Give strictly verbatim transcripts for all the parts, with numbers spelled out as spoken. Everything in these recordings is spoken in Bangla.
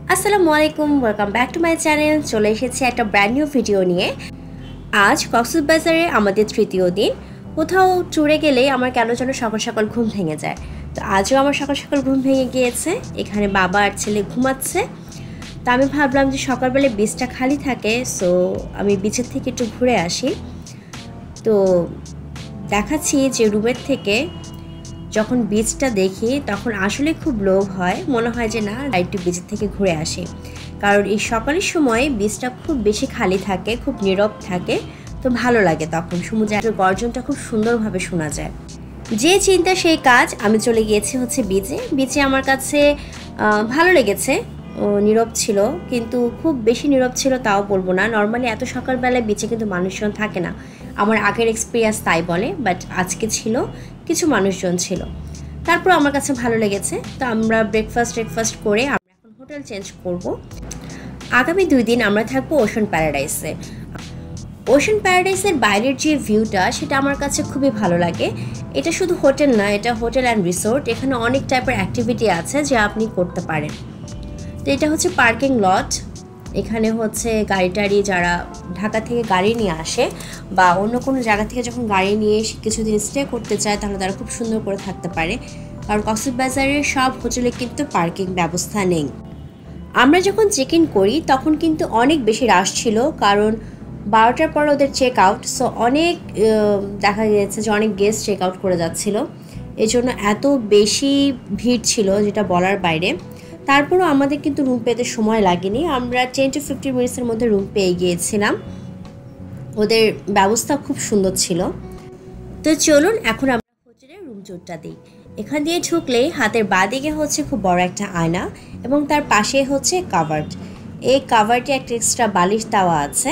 আসসালামু আলাইকুম, welcome back to my channel. চলে এসেছি একটা ব্র্যান্ড নিউ ভিডিও নিয়ে। আজ কক্সবাজারে আমাদের তৃতীয় দিন। কোথাও ট্যুরে গেলেই আমার কেন যেন সকাল সকাল ঘুম ভেঙে যায়। তো আজও আমার সকাল সকাল ঘুম ভেঙে গিয়েছে। এখানে বাবা আর ছেলে ঘুমাচ্ছে। তা আমি ভাবলাম যে সকালবেলা বিচটা খালি থাকে, সো আমি বিচের থেকে একটু ঘুরে আসি। তো দেখাচ্ছি যে রুমের থেকে যখন বিচটা দেখি তখন আসলে খুব লোভ হয়, মনে হয় যে না একটু বিচের থেকে ঘুরে আসি। কারণ এই সকালের সময় বিচটা খুব বেশি খালি থাকে, খুব নীরব থাকে, তো ভালো লাগে। তখন সমুদ্রের গর্জনটা খুব সুন্দরভাবে শোনা যায়। যে চিন্তা সেই কাজ, আমি চলে গিয়েছি হচ্ছে বিচে। বিচে আমার কাছে ভালো লেগেছে, নীরব ছিল, কিন্তু খুব বেশি নীরব ছিল তাও বলবো না। নর্মালি এত সকালবেলায় বিচে কিন্তু মানুষজন থাকে না, আমার আগের এক্সপিরিয়েন্স তাই বলে, বাট আজকে ছিল, কিছু মানুষজন ছিল। তারপর আমার কাছে ভালো লেগেছে। তো আমরা ব্রেকফাস্ট ব্রেকফাস্ট করে আমরা এখন হোটেল চেঞ্জ করব। আগামী দুই দিন আমরা থাকবো ওশান প্যারাডাইসে। ওশান প্যারাডাইসের বাইরের যে ভিউটা, সেটা আমার কাছে খুবই ভালো লাগে। এটা শুধু হোটেল না, এটা হোটেল অ্যান্ড রিসোর্ট। এখানে অনেক টাইপের অ্যাক্টিভিটি আছে যা আপনি করতে পারেন। তো এটা হচ্ছে পার্কিং লট। এখানে হচ্ছে গাড়ি টাড়ি যারা ঢাকা থেকে গাড়ি নিয়ে আসে বা অন্য কোনো জায়গা থেকে যখন গাড়ি নিয়ে এসে কিছুদিন স্টে করতে চায়, তাহলে তারা খুব সুন্দর করে থাকতে পারে। কারণ কক্সবাজারের সব হোটেলে কিন্তু পার্কিং ব্যবস্থা নেই। আমরা যখন চেক ইন করি তখন কিন্তু অনেক বেশি রাশ ছিল, কারণ বারোটার পর ওদের চেক আউট। সো অনেক দেখা গিয়েছে যে অনেক গেস্ট চেক আউট করে যাচ্ছিলো, এই জন্য এত বেশি ভিড় ছিল যেটা বলার বাইরে। তারপরও আমাদের কিন্তু রুম পেতে সময় লাগেনি, আমরা টেন টু ফিফটিন মিনিটসের মধ্যে রুম পেয়ে গিয়েছিলাম। ওদের ব্যবস্থা খুব সুন্দর ছিল। তো চলুন এখন আমরা হোটেলের রুম ট্যুরটা দিই। এখান দিয়ে ঢুকলেই হাতের বাঁ দিকে হচ্ছে খুব বড় একটা আয়না, এবং তার পাশে হচ্ছে কাভার্ড। এই কাভার্ডে একটা এক্সট্রা বালিশ দেওয়া আছে,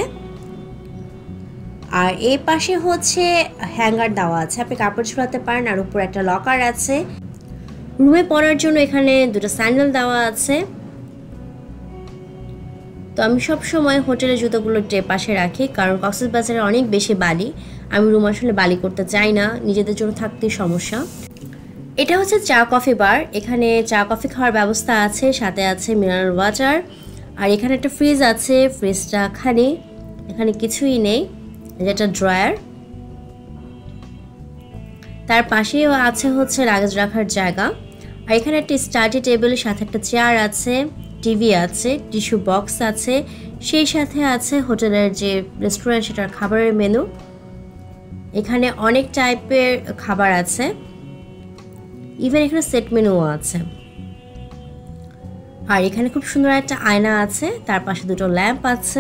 আর এই পাশে হচ্ছে হ্যাঙ্গার দেওয়া আছে, আপনি কাপড় ঝোলাতে পারেন। আর উপর একটা লকার আছে। রুমে পরার জন্য এখানে দুটো স্যান্ডেল দেওয়া আছে। তো আমি সব সময় হোটেলের জুতোগুলো টে পাশে রাখি, কারণ কক্সবাজারে অনেক বেশি বালি। আমি রুম আসলে বালি করতে চাই না, নিজেদের জন্য থাকতেই সমস্যা। এটা হচ্ছে চা কফি বার। এখানে চা কফি খাওয়ার ব্যবস্থা আছে, সাথে আছে মিনারেল ওয়াটার। আর এখানে একটা ফ্রিজ আছে, ফ্রিজটা খালি, এখানে কিছুই নেই, যেটা ড্রয়ার। তার পাশেও আছে হচ্ছে লাগেজ রাখার জায়গা। আর এখানে একটা স্টাডি টেবিলের সাথে একটা চেয়ার আছে, টিভি আছে, টিস্যু বক্স আছে, সেই সাথে আছে হোটেলের যে রেস্টুরেন্ট সেটার খাবারের মেনু। এখানে অনেক টাইপের খাবার আছে, ইভেন এখানে সেট মেনুও আছে। আর এখানে খুব সুন্দর একটা আয়না আছে, তার পাশে দুটো ল্যাম্প আছে।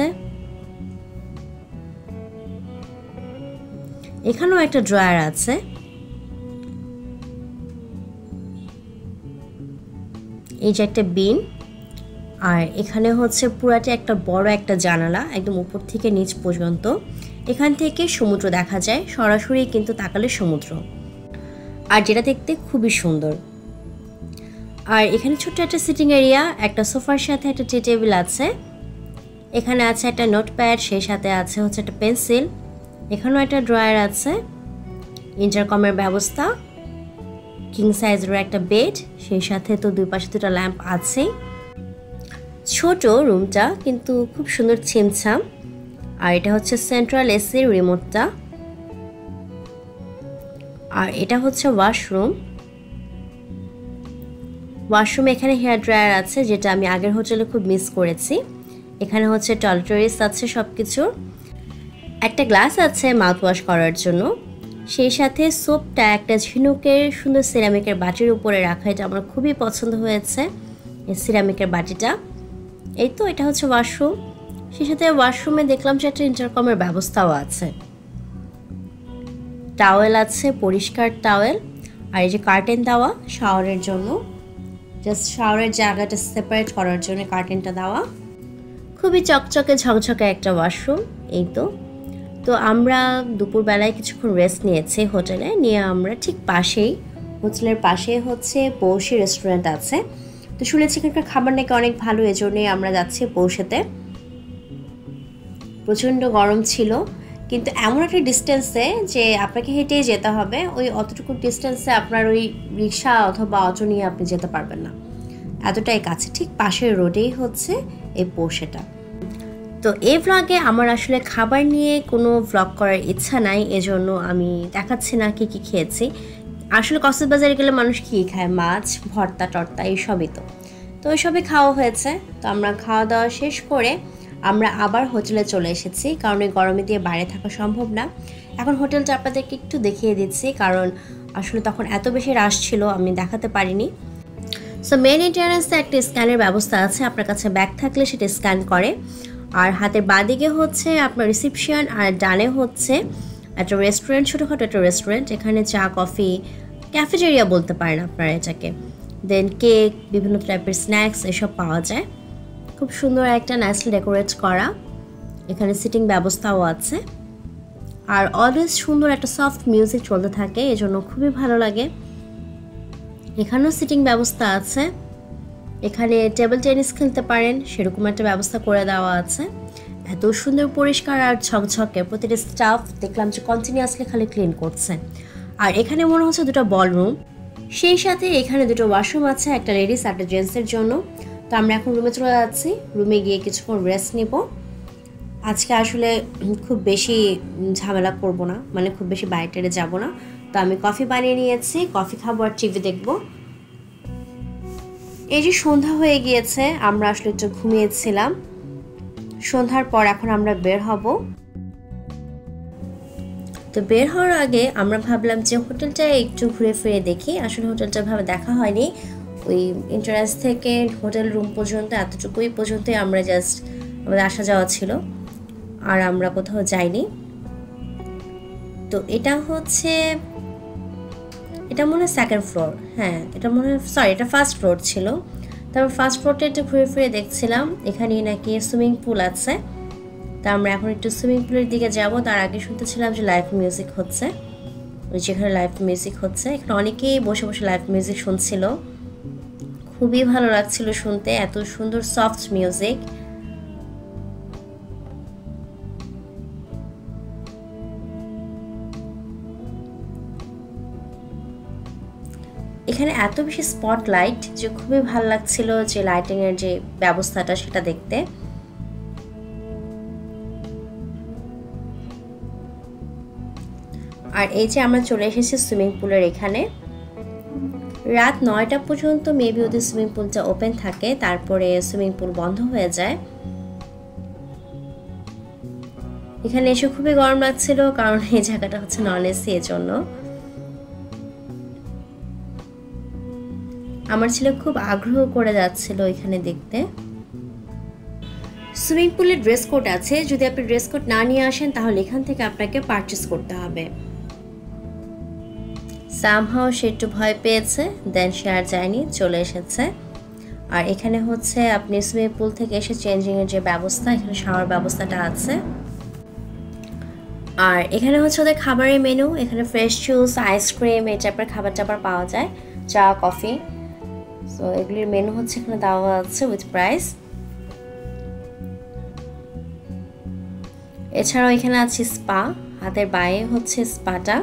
এখানেও একটা ড্রয়ার আছে। এই যে একটা বিন। আর এখানে হচ্ছে পুরাটা একটা বড় একটা জানালা, একদম উপর থেকে নিচ পর্যন্ত। এখান থেকে সমুদ্র দেখা যায় সরাসরি, কিন্তু তাকালে সমুদ্র, আর যেটা দেখতে খুবই সুন্দর। আর এখানে ছোট্ট একটা সিটিং এরিয়া, একটা সোফার সাথে একটা টি টেবিল আছে। এখানে আছে একটা নোটপ্যাড, সেই সাথে আছে হচ্ছে একটা পেন্সিল। এখানেও একটা ড্রয়ার আছে, ইন্টারকমের ব্যবস্থা, কিং সাইজের একটা বেড, সেই সাথে তো দুই পাশে দুটো ল্যাম্প আছে। ছোট রুমটা কিন্তু খুব সুন্দর ছিমছাম। আর এটা হচ্ছে সেন্ট্রাল এসির রিমোটটা। আর এটা হচ্ছে ওয়াশরুম। ওয়াশরুমে এখানে হেয়ার ড্রায়ার আছে, যেটা আমি আগের হোটেলে খুব মিস করেছি। এখানে হচ্ছে টয়লেটরিস আছে সব কিছুর। একটা গ্লাস আছে মাউথ ওয়াশ করার জন্য, সেই সাথে সোপটা একটা ঝিনুকের সুন্দর সিরামিকের বাটির উপরে রাখা, এটা আমার খুবই পছন্দ হয়েছে, এই সিরামিকের বাটিটা। এই তো এটা হচ্ছে ওয়াশরুম। সেই সাথে ওয়াশরুমে দেখলাম যে একটা ইন্টারকমের ব্যবস্থাও আছে, টাওয়েল আছে, পরিষ্কার টাওয়েল। আর এই যে কার্টেন দেওয়া শাওয়ারের জন্য, জাস্ট শাওয়ারের জায়গাটা সেপারেট করার জন্য কার্টেনটা দেওয়া। খুবই চকচকে ঝকঝকে একটা ওয়াশরুম। এই তো তো আমরা দুপুরবেলায় কিছুক্ষণ রেস্ট নিয়েছি হোটেলে, নিয়ে আমরা ঠিক পাশেই, হোটেলের পাশে হচ্ছে পৌষি রেস্টুরেন্ট আছে। তো শুনেছি এখানকার খাবার নাকি অনেক ভালো, এজন্যই আমরা যাচ্ছি পৌষেতে। প্রচণ্ড গরম ছিল, কিন্তু এমন একটা ডিস্টেন্সে যে আপনাকে হেঁটেই যেতে হবে। ওই অতটুকু ডিস্টেন্সে আপনার ওই রিক্সা অথবা অটো নিয়ে আপনি যেতে পারবেন না, এতটাই কাছে, ঠিক পাশের রোডেই হচ্ছে এই পোষেটা। তো এই ভ্লগে আমার আসলে খাবার নিয়ে কোনো ভ্লগ করার ইচ্ছা নাই, এজন্য আমি দেখাচ্ছি না কী কী খেয়েছি। আসলে কক্সবাজারে গেলে মানুষ কী খায়, মাছ ভর্তা টর্তা এইসবই। তো তো ওইসবই খাওয়া হয়েছে। তো আমরা খাওয়া দাওয়া শেষ করে আমরা আবার হোটেলে চলে এসেছি, কারণ এই গরমে দিয়ে বাইরে থাকা সম্ভব না। এখন হোটেলটা আপনাদেরকে একটু দেখিয়ে দিচ্ছি, কারণ আসলে তখন এত বেশি রাশ ছিল আমি দেখাতে পারিনি। সো মেন এন্ট্রান্সে একটা স্ক্যানের ব্যবস্থা আছে, আপনার কাছে ব্যাগ থাকলে সেটা স্ক্যান করে। আর হাতের বাঁদিকে হচ্ছে আপনার রিসেপশন, আর ডানে হচ্ছে একটা রেস্টুরেন্ট, ছোটোখাটো একটা রেস্টুরেন্ট। এখানে চা কফি ক্যাফেটেরিয়া বলতে পারেন আপনারা এটাকে। দেন কেক, বিভিন্ন টাইপের স্ন্যাক্স এসব পাওয়া যায়। খুব সুন্দর একটা নাইসলি ডেকোরেট করা। এখানে সিটিং ব্যবস্থাও আছে, আর অলওয়েজ সুন্দর একটা সফট মিউজিক চলতে থাকে, এজন্য খুবই ভালো লাগে। এখানেও সিটিং ব্যবস্থা আছে, এখানে টেবিল টেনিস খেলতে পারেন সেরকম একটা ব্যবস্থা করে দেওয়া আছে। এত সুন্দর পরিষ্কার আর ঝকঝকে, প্রতিটা স্টাফ দেখলাম যে কন্টিনিউয়াসলি খালি ক্লিন করছে। আর এখানে মনে হচ্ছে দুটো বলরুম, সেই সাথে এখানে দুটো ওয়াশরুম আছে, একটা লেডিস একটা জেন্টসের জন্য। তো আমরা এখন রুমে চলে যাচ্ছি, রুমে গিয়ে কিছুক্ষণ রেস্ট নেব। আজকে আসলে খুব বেশি ঝামেলা করব না, মানে খুব বেশি বাইরে টেরে যাবো না। তো আমি কফি বানিয়ে নিয়েছি, কফি খাবো আর টিভি দেখবো। এই যে সন্ধ্যা হয়ে গিয়েছে, আমরা আসলে একটু ঘুমিয়েছিলাম। সন্ধ্যার পর এখন আমরা বের হব। তো বের হওয়ার আগে আমরা ভাবলাম যে হোটেলটা একটু ঘুরে ফিরে দেখি। আসলে হোটেলটা ভাবে দেখা হয়নি, ওই এন্ট্রান্স থেকে হোটেল রুম পর্যন্ত এতটুকুই পর্যন্তই আমরা জাস্ট আমাদের আসা যাওয়া ছিল, আর আমরা কোথাও যাইনি। তো এটা হচ্ছে, এটা মনে হয় সেকেন্ড ফ্লোর, হ্যাঁ এটা মনে হয়, সরি এটা ফার্স্ট ফ্লোর ছিল। তারপর ফার্স্ট ফ্লোরটা একটু ঘুরে ফিরে দেখছিলাম, এখানেই নাকি সুইমিং পুল আছে। তা আমরা এখন একটু সুইমিং পুলের দিকে যাব। তার আগে শুনতেছিলাম যে লাইভ মিউজিক হচ্ছে, ওই যেখানে লাইভ মিউজিক হচ্ছে এখানে অনেকেই বসে বসে লাইভ মিউজিক শুনছিল। খুবই ভালো লাগছিল শুনতে, এত সুন্দর সফট মিউজিক। এখানে এত বেশি স্পটলাইট যে খুবই ভালো লাগছিল, যে লাইটিং এর যে ব্যবস্থাটা সেটা দেখতে। আর এই যে আমরা চলে এসেছি সুইমিং পুলের এখানে। রাত নয়টা পর্যন্ত মেবি ওদের সুইমিং পুলটা ওপেন থাকে, তারপরে সুইমিং পুল বন্ধ হয়ে যায়। এখানে এসে খুবই গরম লাগছিল, কারণ এই জায়গাটা হচ্ছে নন এসি, এর জন্য। আমার ছেলে খুব আগ্রহ করে যাচ্ছিল এখানে দেখতে। সুইমিং পুলে ড্রেস কোড আছে, যদি আপনি ড্রেস কোড না নিয়ে আসেন তাহলে এখান থেকে আপনাকে পারচেস করতে হবে। সামহাও সে একটু ভয় পেয়েছে, দেন সে আর যায়নি, চলে এসেছে। আর এখানে হচ্ছে আপনি সুইমিং পুল থেকে এসে চেঞ্জিং এর যে ব্যবস্থা, এখানে শাওয়ার ব্যবস্থাটা আছে। আর এখানে হচ্ছে ওদের খাবারের মেনু, এখানে ফ্রেশ জুস, আইসক্রিম এই টাইপের খাবার টাবার পাওয়া যায়, চা কফি। সো এগুলির মেনু হচ্ছে এখানে দেওয়া আছে উইথ প্রাইস। এছাড়াও এখানে আছে স্পা, হাতের বায়ে হচ্ছে স্পাটা।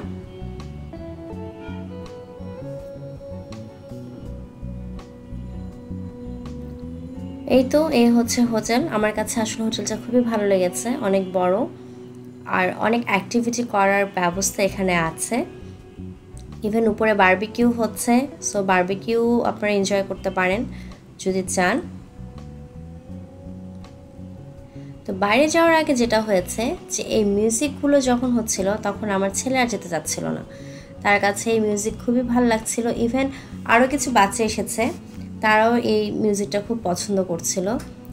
এই তো এই হচ্ছে হোটেল। আমার কাছে আসলে হোটেলটা খুবই ভালো লেগেছে, অনেক বড় আর অনেক অ্যাক্টিভিটি করার ব্যবস্থা এখানে আছে। ইভেন উপরে বারবিকিউ হচ্ছে, সো বারবিকিউ আপনারা এনজয় করতে পারেন যদি চান। তো বাইরে যাওয়ার আগে যেটা হয়েছে যে এই মিউজিকগুলো যখন হচ্ছিল তখন আমার ছেলে আর যেতে চাচ্ছিল না, তার কাছে এই মিউজিক খুবই ভালো লাগছিল। ইভেন আরও কিছু বাচ্চা এসেছে, তারাও এই মিউজিকটা খুব পছন্দ করছিল।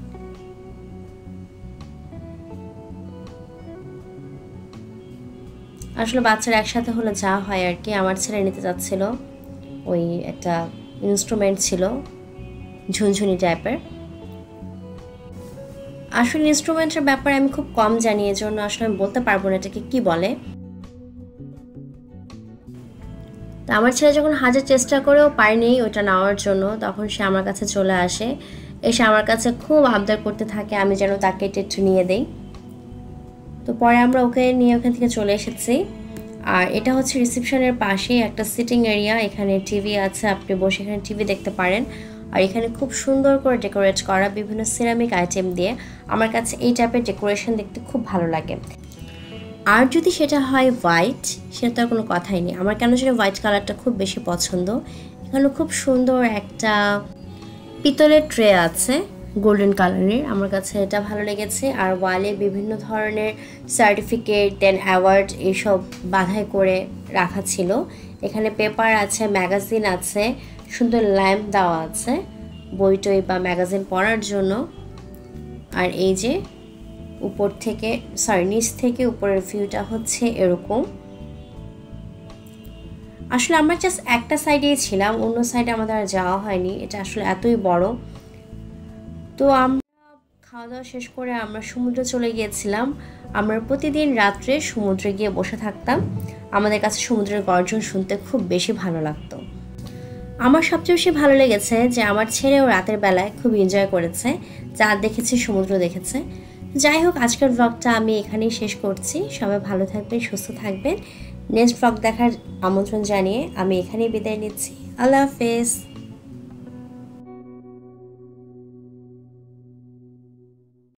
আসলে বাচ্চারা একসাথে হলে যা হয় আর কি। আমার ছেলে নিতে যাচ্ছিল, ওই একটা ইনস্ট্রুমেন্ট ছিল ঝুনঝুনি টাইপের। আসলে ইনস্ট্রুমেন্টের ব্যাপারে আমি খুব কম জানি, এজন্য আসলে আমি বলতে পারবো না এটাকে কি বলে। তো আমার ছেলে যখন হাজার চেষ্টা করেও পারেনি ওইটা নেওয়ার জন্য, তখন সে আমার কাছে চলে আসে, এসে আমার কাছে খুব আবদার করতে থাকে আমি যেন তাকে এটা একটু নিয়ে দেই। তো পরে আমরা ওকে নিয়ে ওখান থেকে চলে এসেছি। আর এটা হচ্ছে রিসেপশনের পাশে একটা সিটিং এরিয়া, এখানে টিভি আছে, আপনি বসে এখানে টিভি দেখতে পারেন। আর এখানে খুব সুন্দর করে ডেকোরেট করা বিভিন্ন সিরামিক আইটেম দিয়ে। আমার কাছে এই টাইপের ডেকোরেশন দেখতে খুব ভালো লাগে। আর যদি সেটা হয় হোয়াইট, সেটা তো আর কোনো কথাই নেই। আমার কেন যেন হোয়াইট কালারটা খুব বেশি পছন্দ। এখানে খুব সুন্দর একটা পিতলের ট্রে আছে গোল্ডেন কালারের, আমার কাছে এটা ভালো লেগেছে। আর ওয়ালে বিভিন্ন ধরনের সার্টিফিকেট দেন অ্যাওয়ার্ড এইসব বাঁধাই করে রাখা ছিল। এখানে পেপার আছে, ম্যাগাজিন আছে, সুন্দর ল্যাম্প দেওয়া আছে বই টই বা ম্যাগাজিন পড়ার জন্য। আর এই যে উপর থেকে সরি নিচ থেকে উপরের ভিউটা হচ্ছে এরকম। আসলে আমরা জাস্ট একটা সাইডেই ছিলাম, অন্য সাইডে আমাদের আর যাওয়া হয়নি, এটা আসলে এতই বড়। তো আমরা খাওয়া দাওয়া শেষ করে আমরা সমুদ্রে চলে গিয়েছিলাম। আমরা প্রতিদিন রাত্রে সমুদ্রে গিয়ে বসে থাকতাম, আমাদের কাছে সমুদ্রের গর্জন শুনতে খুব বেশি ভালো লাগতো। আমার সবচেয়ে বেশি ভালো লেগেছে যে আমার ছেলেও রাতের বেলায় খুব এনজয় করেছে, চাঁদ দেখেছে, সমুদ্র দেখেছে। যাই হোক, আজকের ব্লগটা আমি এখানেই শেষ করছি। সবাই ভালো থাকবেন, সুস্থ থাকবেন। নেক্সট ব্লগ দেখার আমন্ত্রণ জানিয়ে আমি এখানেই বিদায় নিচ্ছি। আল্লাহ হাফেজ।